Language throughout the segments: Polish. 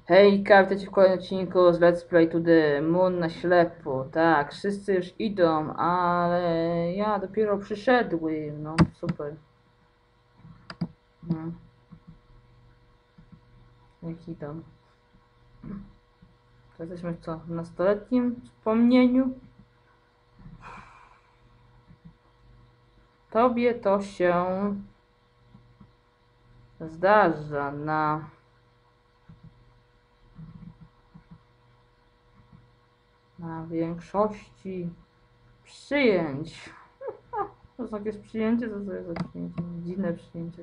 Hejka, witajcie w kolejnym odcinku z Let's Play to the Moon na ślepo. Tak, wszyscy już idą, ale ja dopiero przyszedłem. No, super. No. Jak idą. To jesteśmy co? W nastoletnim wspomnieniu? Tobie to się zdarza na większości przyjęć. To są jakieś przyjęcie? Co to jest za przyjęcie? Dziwne przyjęcie.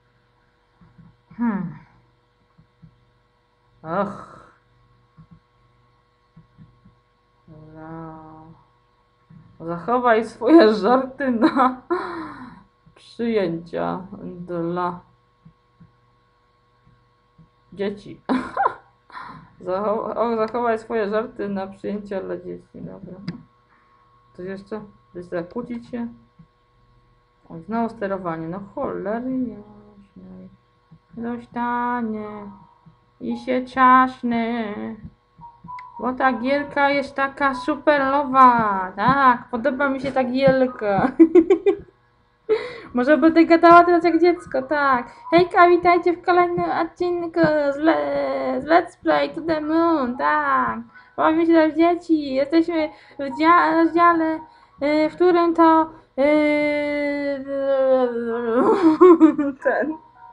Ach. No. Zachowaj swoje żarty na przyjęcia dla dzieci. Zachowaj swoje żarty na przyjęcia dla dzieci. Dobra. Coś jeszcze? Chcesz kłócić się? Oj, znowu sterowanie. No cholery jasnej. Dostanie i się ciaszny. Bo ta gierka jest taka superowa. Tak, podoba mi się ta gierka. Może będę gadała teraz jak dziecko, tak. Hejka, witajcie w kolejnym odcinku z Let's Play to the Moon, tak. Bawimy się teraz dzieci. Jesteśmy w rozdziale, w którym to ten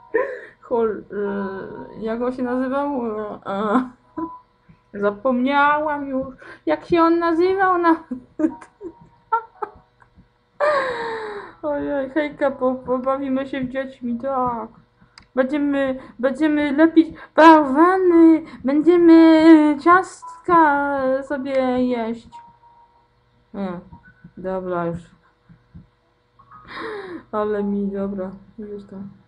jak on się nazywał? Zapomniałam już, jak się on nazywał nawet. Ojej, hejka, pobawimy się z dziećmi, tak. Będziemy lepić bałwany, będziemy ciastka sobie jeść. Nie, dobra już. Ale mi, dobra, już to.